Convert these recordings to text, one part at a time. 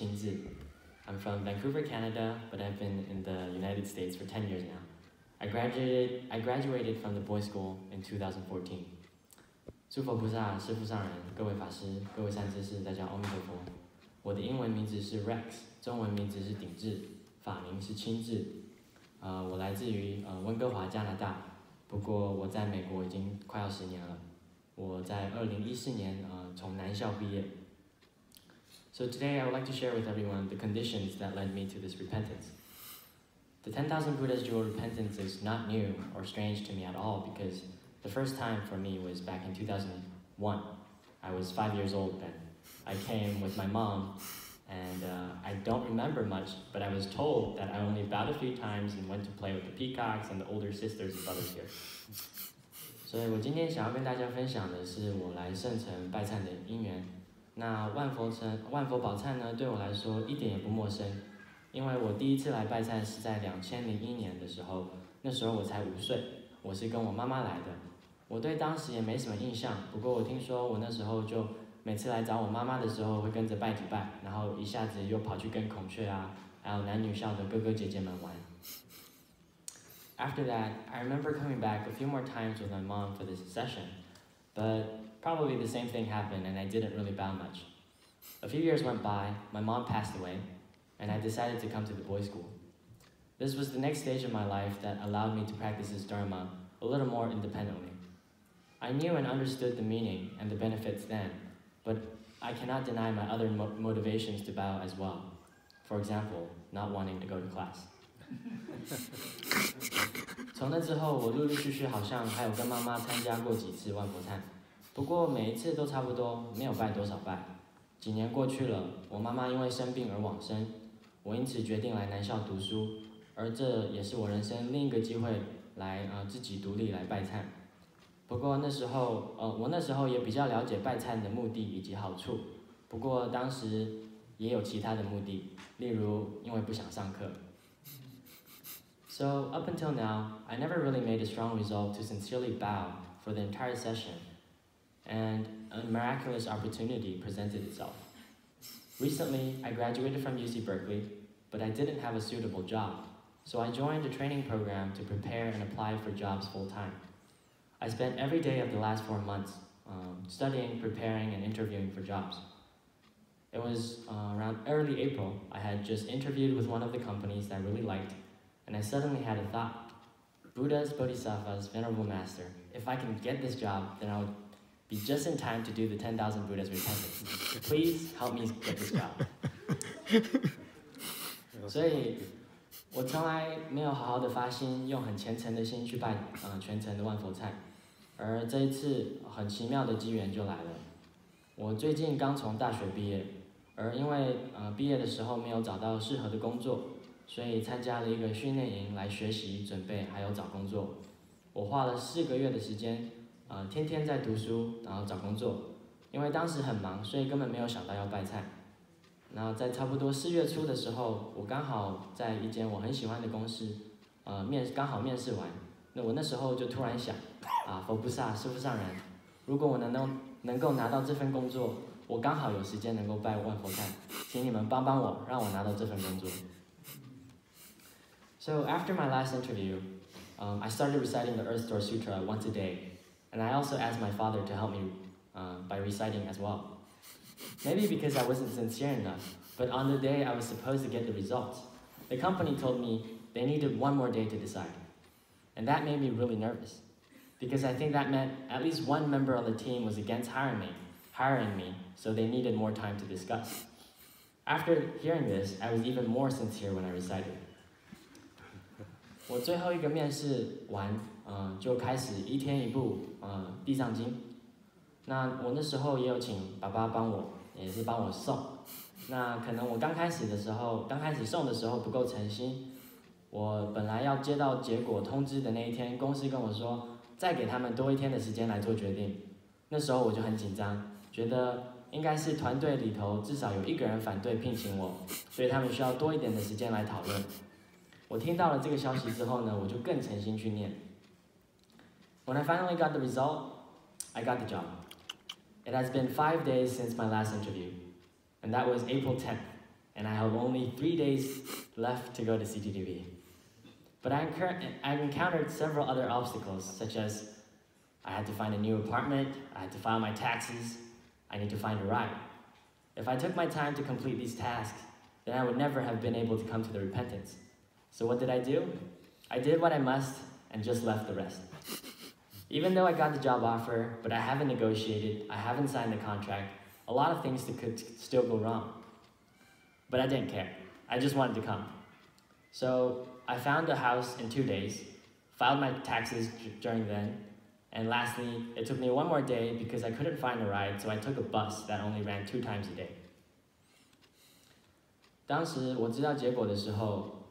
亲自 I'm from Vancouver, Canada, but I've been in the United States for 10 years now. I graduated from the boys' school in 2014. 诸佛菩萨、师父上人、各位法师、各位善知识，大家阿弥陀佛。我的英文名字是 Rex， 中文名字是鼎智，法名是亲智。我来自于温哥华，加拿大，不过我在美国已经快要10年了。我在2014年从南校毕业。So today I would like to share with everyone the conditions that led me to this repentance. The 10,000 Buddhas dual repentance is not new or strange to me at all because the first time for me was back in 2001. I was 5 years old then. I came with my mom and I don't remember much, but I was told that I only bowed a few times and went to play with the peacocks and the older sisters and brothers here. 所以我今天想要跟大家分享的是我来圣城拜忏的因缘。那万佛宝忏呢，对我来说一点也不陌生，因为我第一次来拜忏是在2001年的时候，那时候我才5岁，我是跟我妈妈来的。我对当时也没什么印象，不过我听说我那时候就每次来找我妈妈的时候会跟着拜几拜，然后一下子又跑去跟孔雀啊，还有男女校的哥哥姐姐们玩。After that, I remember coming back a few more times with my mom for this session, but probably the same thing happened and I didn't really bow much. A few years went by, my mom passed away, and I decided to come to the boys' school. This was the next stage of my life that allowed me to practice this Dharma a little more independently. I knew and understood the meaning and the benefits then, but I cannot deny my other motivations to bow as well. For example, not wanting to go to class. 从那之后，我陆陆续续好像还有跟妈妈参加过几次万佛忏，不过每一次都差不多，没有拜多少拜。几年过去了，我妈妈因为生病而往生，我因此决定来南校读书，而这也是我人生另一个机会来自己独立来拜忏。不过那时候我那时候也比较了解拜忏的目的以及好处，不过当时也有其他的目的，例如因为不想上课。So up until now, I never really made a strong resolve to sincerely bow for the entire session, and a miraculous opportunity presented itself. Recently, I graduated from UC Berkeley, but I didn't have a suitable job, so I joined a training program to prepare and apply for jobs full-time. I spent every day of the last 4 months studying, preparing, and interviewing for jobs. It was around early April. I had just interviewed with one of the companies that I really liked, and I suddenly had a thought. Buddhas, Bodhisattvas, Venerable Master, if I can get this job, then I would be just in time to do the 10,000 Buddhas repentance. Please help me get this job. 所以我从来没有好好的发心，用很虔诚的心去拜全程的万佛忏。而这一次很奇妙的机缘就来了。我最近刚从大学毕业，而因为毕业的时候没有找到适合的工作，所以参加了一个训练营来学习、准备还有找工作。我花了4个月的时间，天天在读书，然后找工作。因为当时很忙，所以根本没有想到要拜忏。然后在差不多4月初的时候，我刚好在一间我很喜欢的公司，刚好面试完。那我那时候就突然想，佛菩萨、师父上人，如果我能够拿到这份工作，我刚好有时间能够拜万佛忏，请你们帮帮我，让我拿到这份工作。So after my last interview, I started reciting the Earth Door Sutra once a day, and I also asked my father to help me by reciting as well. Maybe because I wasn't sincere enough, but on the day I was supposed to get the results, the company told me they needed 1 more day to decide. And that made me really nervous, because I think that meant at least one member on the team was against hiring me, so they needed more time to discuss. After hearing this, I was even more sincere when I recited. 我最后一个面试完，就开始一天一部地藏经。那我那时候也有请爸爸帮我，也是帮我诵。那可能我刚开始诵的时候不够诚心。我本来要接到结果通知的那一天，公司跟我说再给他们多1天的时间来做决定。那时候我就很紧张，觉得应该是团队里头至少有1个人反对聘请我，所以他们需要多一点的时间来讨论。我听到了这个消息之后呢，我就更诚心去念。When I finally got the result, I got the job. It has been 5 days since my last interview, and that was April 10th, and I have only 3 days left to go to CTTV. But I've encountered several other obstacles, such as I had to find a new apartment, I had to file my taxes, I need to find a ride. If I took my time to complete these tasks, then I would never have been able to come to the repentance. So what did I do? I did what I must and just left the rest. Even though I got the job offer, but I haven't negotiated, I haven't signed the contract, a lot of things could still go wrong. But I didn't care. I just wanted to come. So I found a house in 2 days, filed my taxes during then, and lastly, it took me 1 more day because I couldn't find a ride, so I took a bus that only ran 2 times a day. 当时我知道结果的时候，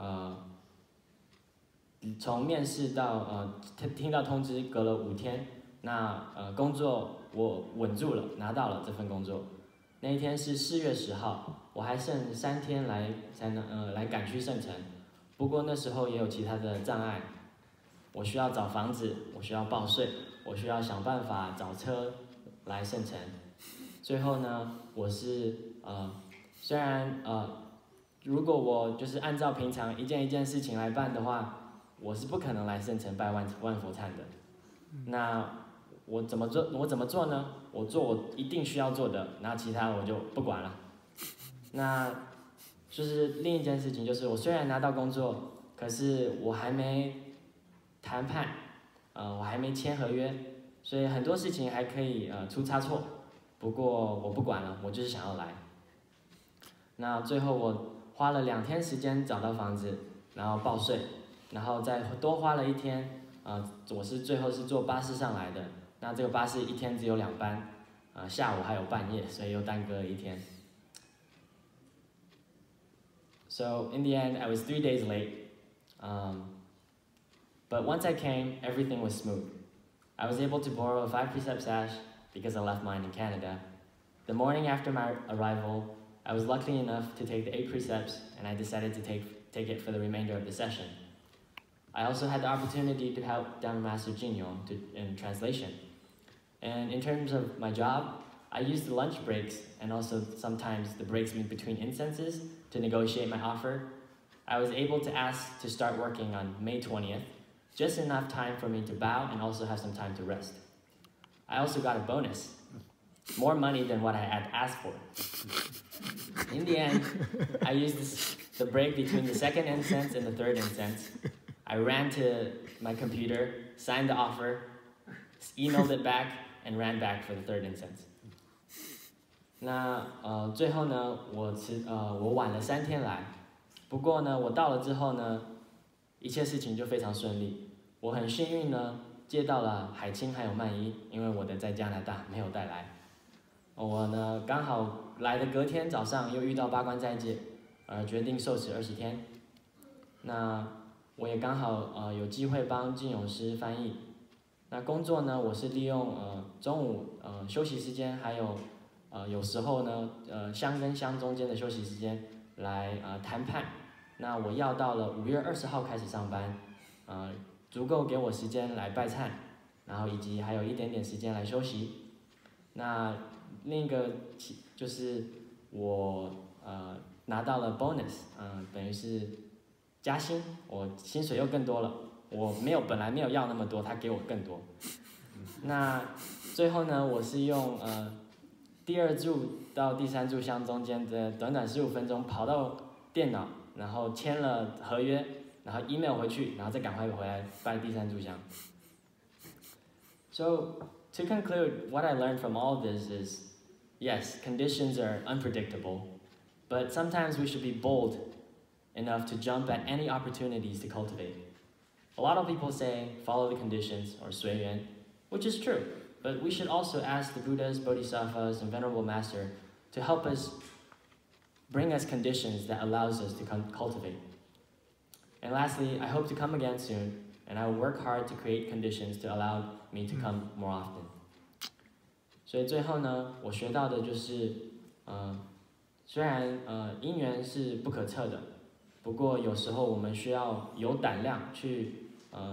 从面试到听到通知隔了5天，那工作我稳住了，拿到了这份工作。那一天是4月10号，我还剩3天来赶去圣城。不过那时候也有其他的障碍，我需要找房子，我需要报税，我需要想办法找车来圣城。最后呢，我是虽然如果我就是按照平常一件一件事情来办的话，我是不可能来圣城拜万佛忏的。那我怎么做呢？我做我一定需要做的，然后其他我就不管了。那就是另一件事情，就是我虽然拿到工作，可是我还没谈判，我还没签合约，所以很多事情还可以出差错。不过我不管了，我就是想要来。那最后我花了2天时间找到房子，然后报税，然后再多花了1天，我是最后是坐巴士上来的。那这个巴士1天只有2班，下午还有半夜，所以又耽搁了1天。So in the end, I was 3 days late. But once I came, everything was smooth. I was able to borrow a 5 precept sash because I left mine in Canada. The morning after my arrival, I was lucky enough to take the 8 precepts, and I decided to take it for the remainder of the session. I also had the opportunity to help Dharma Master Jin Yong in translation. And in terms of my job, I used the lunch breaks and also sometimes the breaks between incenses to negotiate my offer. I was able to ask to start working on May 20th, just enough time for me to bow and also have some time to rest. I also got a bonus, more money than what I had asked for. In the end, I used the break between the 2nd incense and the 3rd incense. I ran to my computer, signed the offer, emailed it back, and ran back for the 3rd incense. 那最后呢，我晚了3天来，不过呢，我到了之后呢，一切事情就非常顺利。我很幸运呢，接到了海清还有曼一，因为我的在加拿大没有带来。我呢刚好来的隔天早上又遇到八关斋戒，决定受持20天。那我也刚好有机会帮净勇师翻译。那工作呢，我是利用中午休息时间，还有有时候呢香跟香中间的休息时间来谈判。那我要到了5月20号开始上班，足够给我时间来拜忏，然后以及还有一点点时间来休息。那另一个就是我拿到了 bonus，等于是加薪，我薪水又更多了。我本来没有要那么多，他给我更多。那最后呢，我是用第2炷到第3炷香中间的短短15分钟跑到电脑，然后签了合约，然后 email 回去，然后再赶快回来拜第3炷香。So to conclude, what I learned from all of this is, yes, conditions are unpredictable, but sometimes we should be bold enough to jump at any opportunities to cultivate. A lot of people say, follow the conditions, or 随缘, which is true, but we should also ask the Buddhas, Bodhisattvas, and Venerable Master to help us, bring us conditions that allows us to cultivate. And lastly, I hope to come again soon, and I will work hard to create conditions to allow me to come more often. 所以最后呢，我学到的就是，虽然因缘是不可测的，不过有时候我们需要有胆量去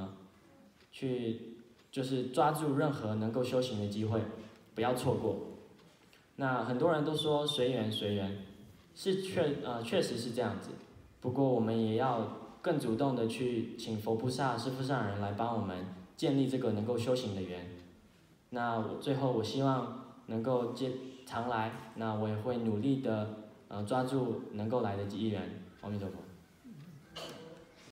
就是抓住任何能够修行的机会，不要错过。那很多人都说随缘随缘， 确实是这样子，不过我们也要更主动的去请佛菩萨、师父上人来帮我们建立这个能够修行的缘。那最后我希望能够常来，那我也会努力的抓住能够来的机缘。阿弥陀佛。